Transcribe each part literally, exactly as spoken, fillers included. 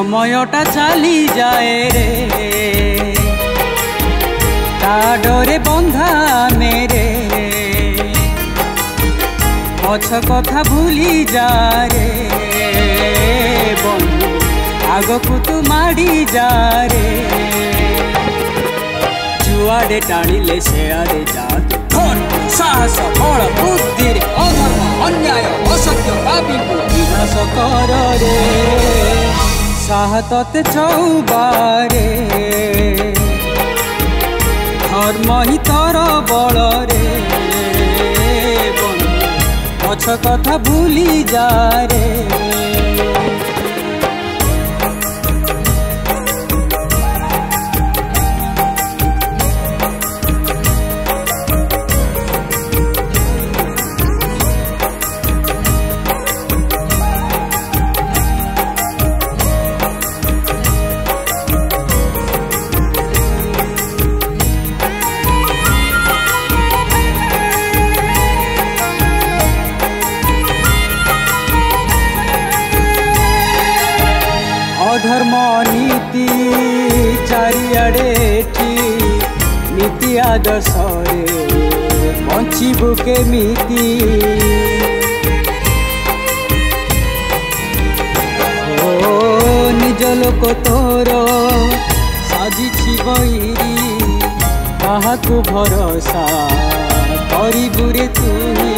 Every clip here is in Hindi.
সময়টা চালি যায় রে তা ডরে বন্ধা মেরে পছ কথা ভুলি যা রে বন্ধু আগকু তু মাড়ি যা রে जुआड़े टाणिले सेआड़े जा धन साहस बल बुद्धि अधर्म अन्याय असत्य पापी विनाश कर रे साह तते चौबारे धर्म ही तर बल रे पछ कथा भूली जा रे धर्म नीति चारिआडे नीति आदर्श बंचबू केमिति ओ निज लोक तोर साजी बईरी काहाकू भरोसा करिबुरे तुही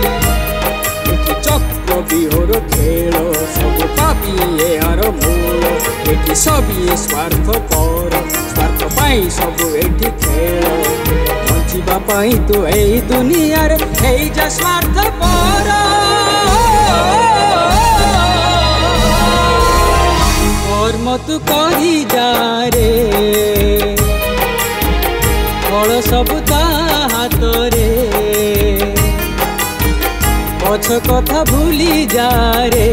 चक्र बिहोर खेल सब पापी यार मूल एठी सभी स्वार्थ पर स्वार्थ पाई सब एठी खेल बंचिबा पाई तू ए दुनिया रे हे जा स्वार्थ पर कर्म तू करी जा रे फल सब ता हाथ रे पछ कथा भूली जा रे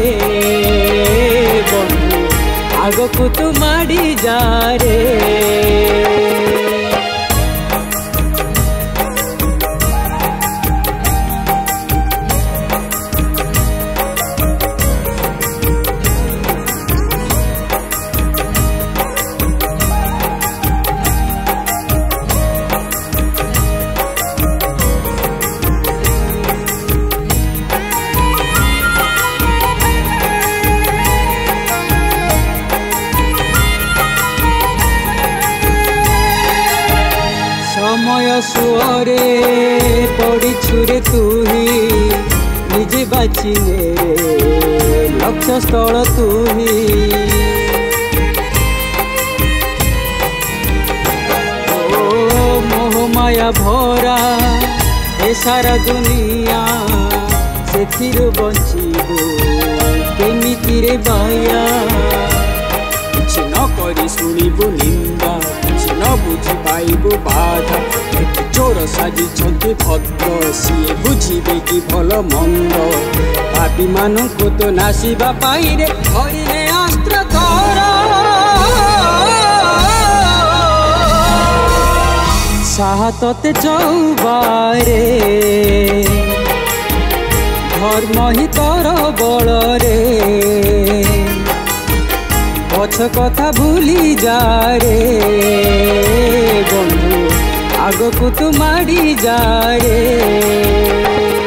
बंधु आगकू तू माड़ी जा रे समय सुअरे पड़ी छुरे तुही निजे बाचिले लक्ष्य स्थल तुही ओ मोह माया भरा ए सारा दुनिया से बंचीबू केमिति रे बाया कुछ न करी शुणिबू निंदा न बुझी पाइबू बाधा चोर साजी भद्र सीए बुझे कि भल मंद पापी मानू तो नासिबा पाई रे धरिले अस्त्र धर साह तते चौबारे धर्म ही तर बल रे पछ कथा भूली जा रे बंधु आगकू तू माड़ी जा रे।